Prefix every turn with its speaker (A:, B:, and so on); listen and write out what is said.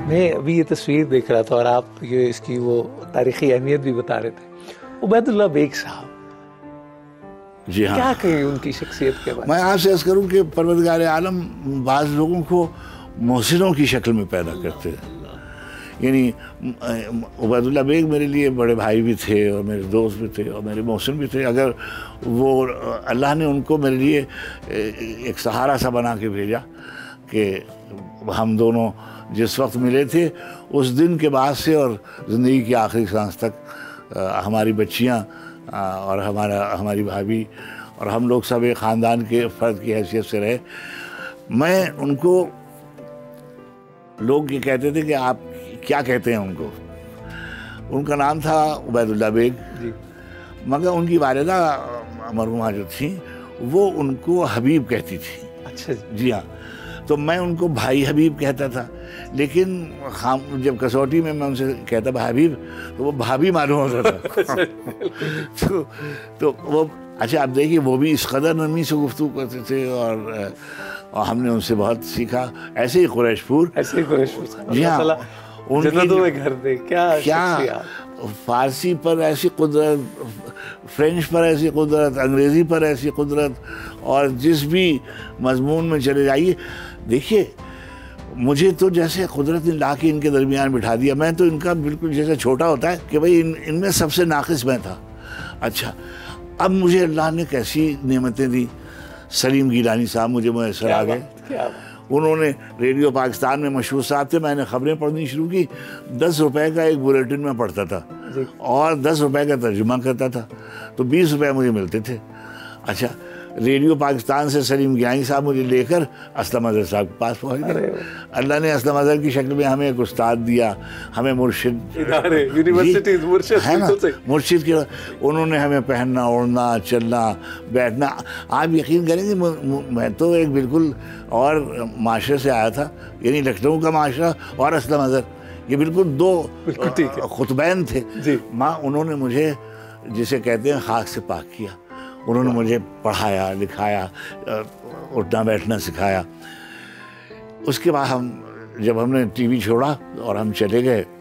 A: میں ابھی یہ تصویر دیکھ رہا تھا اور آپ یہ اس کی وہ تاریخی اہمیت بھی بتا رہے تھے، عبید اللہ بیگ صاحب،
B: جی ہاں،
A: کیا کہیں ان کی شخصیت کے بارے
B: میں آپ سے عرض کروں کہ پروردگار عالم بعض لوگوں کو محسنوں کی شکل میں پیدا کرتے ہیں. یعنی عبید اللہ بیگ میرے لیے بڑے بھائی بھی تھے اور میرے دوست بھی تھے اور میرے محسن بھی تھے. اگر وہ اللہ نے ان کو میرے لیے ایک سہارا سا بنا کے بھیجا کہ ہم دونوں جس وقت ملے تھے اس دن کے بعد سے اور زندگی کی آخری سانس تک ہماری بچیاں اور ہماری بھابھی اور ہم لوگ سب ایک خاندان کے فرد کی حیثیت سے رہے. میں ان کو، لوگ یہ کہتے تھے کہ آپ کیا کہتے ہیں ان کو، ان کا نام تھا عبید اللہ بیگ.
A: جی.
B: مگر ان کی والدہ مرحومہ جو تھیں وہ ان کو حبیب کہتی تھی.
A: اچھا
B: جی ہاں، تو میں ان کو بھائی حبیب کہتا تھا، لیکن جب کسوٹی میں ان سے کہتا بھائی حبیب تو وہ بھابھی معلوم ہوتا تھا. تو وہ اچھا آپ دیکھیے وہ بھی اس قدر نرمی سے گفتگو کرتے تھے اور ہم نے ان سے بہت سیکھا. ایسے ہی قریش پور، جی ہاں،
A: گھر دے
B: کیا فارسی پر ایسی قدرت، فرینچ پر ایسی قدرت، انگریزی پر ایسی قدرت، اور جس بھی مضمون میں چلے جائیے. دیکھیے مجھے تو جیسے قدرت نے لا کے ان کے درمیان بٹھا دیا، میں تو ان کا بالکل جیسے چھوٹا ہوتا ہے کہ بھائی ان میں سب سے ناقص میں تھا. اچھا اب مجھے اللہ نے کیسی نعمتیں دی. سلیم گیلانی صاحب مجھے میسر آ گئے. انہوں نے ریڈیو پاکستان میں مشہور صاحب تھے. میں نے خبریں پڑھنی شروع کی. 10 روپے کا ایک بلیٹن میں پڑھتا تھا اور 10 روپے کا ترجمہ کرتا تھا، تو 20 روپے مجھے ملتے تھے. اچھا ریڈیو پاکستان سے سلیم گیلانی صاحب مجھے لے کر اسلم اظہر صاحب کے پاس پہنچ گئے. اللہ نے اسلم اظہر کی شکل میں ہمیں ایک استاد دیا، ہمیں مرشد، مرشد کے انہوں نے ہمیں پہننا، اوڑھنا، چلنا، بیٹھنا. آپ یقین کریں گے میں تو ایک بالکل اور معاشرے سے آیا تھا، یعنی لکھنؤ کا معاشرہ اور اسلم اظہر یہ بالکل دو خطبین تھے. ماں انہوں نے مجھے جسے کہتے ہیں خاک سے پاک کیا. انہوں نے مجھے پڑھایا، لکھایا، اٹھنا بیٹھنا سکھایا. اس کے بعد جب ہم نے ٹی وی چھوڑا اور ہم چلے گئے